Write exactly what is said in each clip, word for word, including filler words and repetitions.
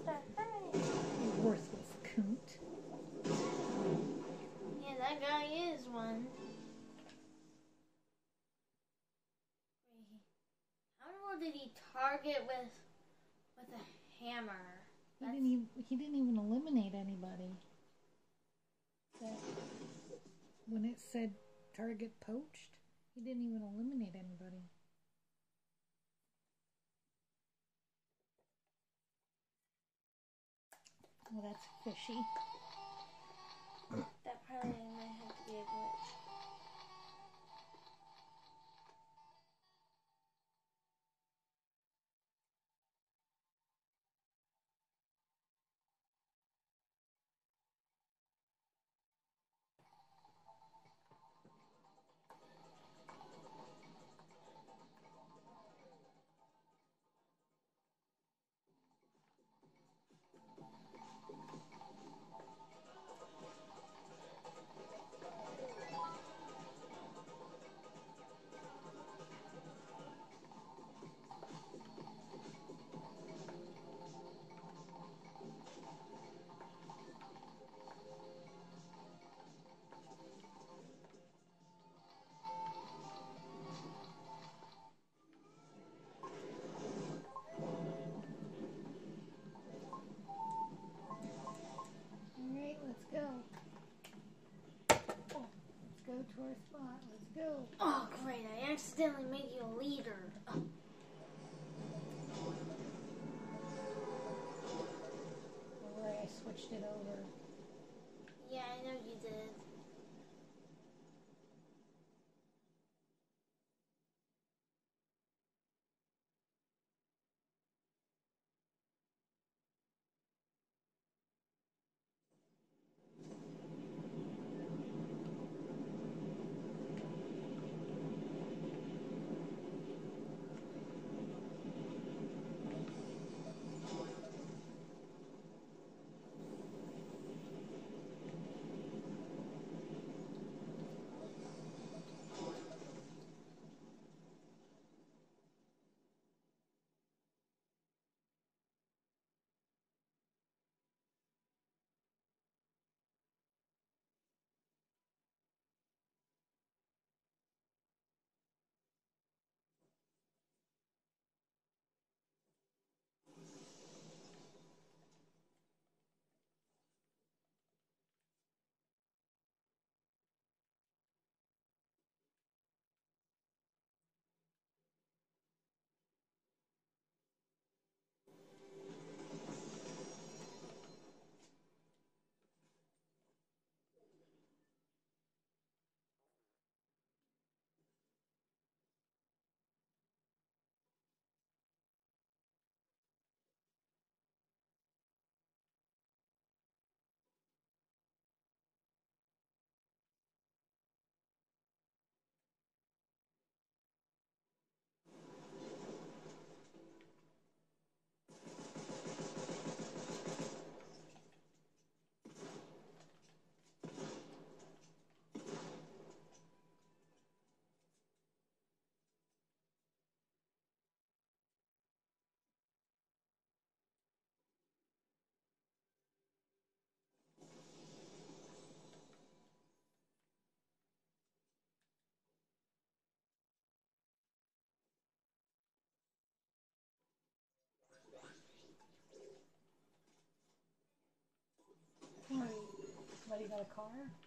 Worthless coot. Yeah, that guy is one. How in the world did he target with with a hammer? He didn't even he didn't even eliminate anybody. That when it said target poached, he didn't even eliminate anybody. Well, that's fishy. That probably might have to be a glitch. Alright, let's go. Oh, let's go to our spot. Let's go. Oh, great. I accidentally made you a leader. Oh. Don't worry, I switched it over. Yeah, I know you did. Somebody got a car?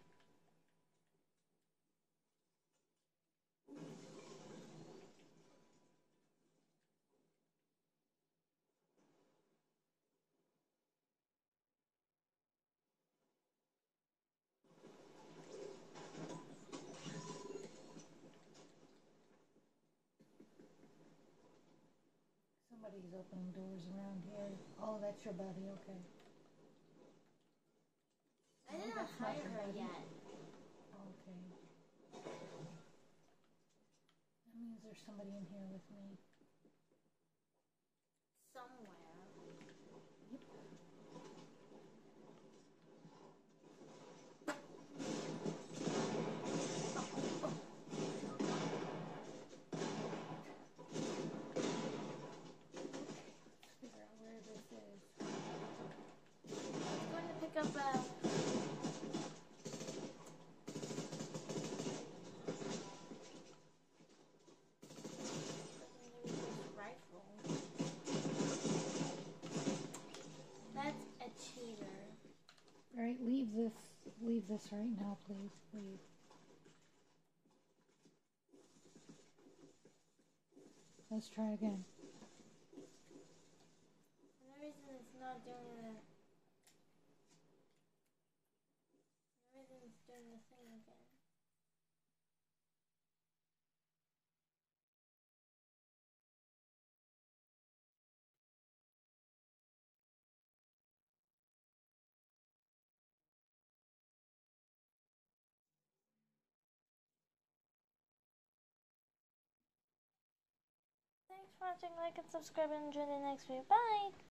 Somebody's opening doors around here. Oh, that's your buddy, okay. I didn't hire her yet. Okay. That means there's somebody in here with me. Somewhere. Yep. Figure out where this is. leave this right now, please. Leave. Let's try again. For no reason it's not doing the... For no reason it's doing the thing again. Thanks for watching, like and subscribe, and enjoy the next video. Bye!